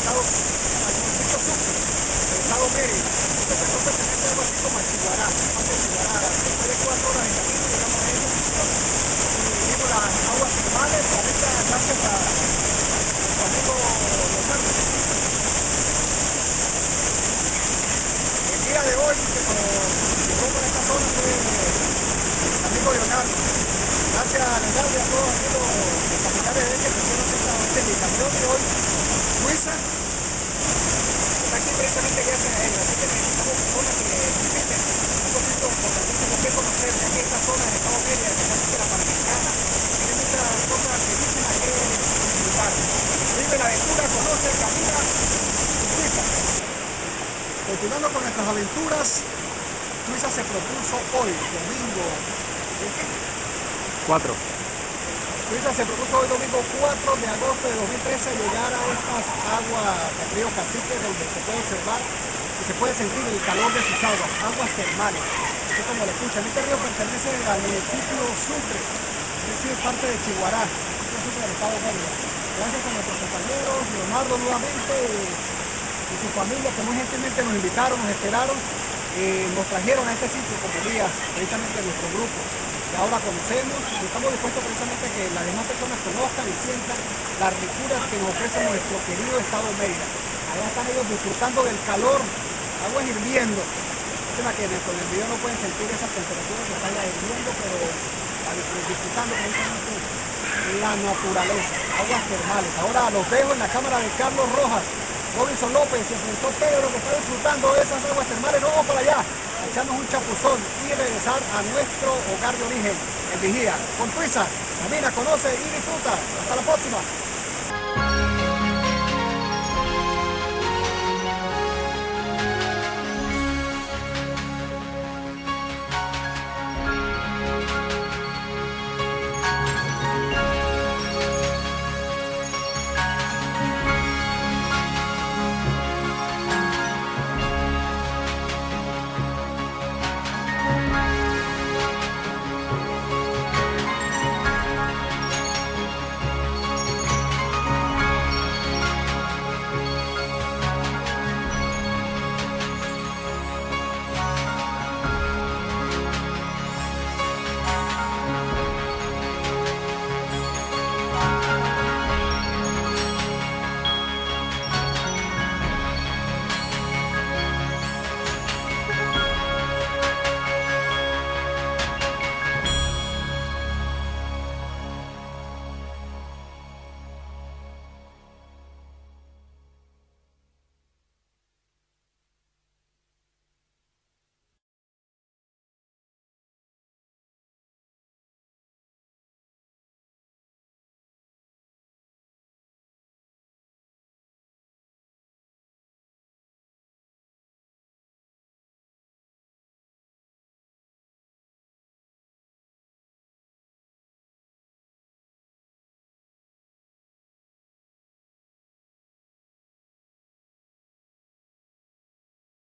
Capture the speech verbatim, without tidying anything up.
estado, al municipio Sucre, del estado Mérida. Este sector pertenece a algo así como a Chiguará, parte de Chiguará. Después de cuatro horas de camino llegamos a ese sitio y vimos las aguas termales, ahorita gracias a nuestro amigo Leonardo. El día de hoy que nos llegó por esta zona fue el amigo Leonardo. Gracias a Leonardo y a todos los familiares de él que pusieron esta, esta indicación de hoy. Luisa está aquí precisamente gracias a él, así que necesitamos personas que visiten un poquito importantísimo que conocer, ya que esta zona del estado Mérida, especialmente la Panamericana, tiene muchas cosas bellísimas que disfrutar. Vive la aventura, conoce, camina, disfruta. Continuando con nuestras aventuras, Luisa se propuso hoy, domingo cuatro. Luisa se propuso hoy domingo cuatro de agosto de dos mil trece llegar a estas aguas del río Cacique, donde se puede observar y se puede sentir el calor de sus aguas, aguas termales. Así como lo escuchan, este río pertenece al municipio Sucre, es decir, parte de Chiguará, municipio Sucre del estado Mérida. Gracias a nuestros compañeros, Leonardo nuevamente y su familia que muy gentilmente nos invitaron, nos esperaron, eh, nos trajeron a este sitio como guías, precisamente nuestro grupo. Ahora conocemos y estamos dispuestos precisamente a que las demás personas conozcan y sientan las riquezas que nos ofrece nuestro querido estado Mérida. Allá están ellos disfrutando del calor, agua hirviendo. Lástima que con el video no pueden sentir esas temperaturas que están hirviendo, pero disfrutando precisamente la naturaleza, aguas termales. Ahora los dejo en la cámara de Carlos Rojas, Robinson López y el profesor Pedro que está disfrutando de esas aguas termales. No vamos para allá, a echarnos un chapuzón y regresar a nuestro hogar de origen, en Vigía. Con Suiza, camina, conoce y disfruta. Hasta la próxima.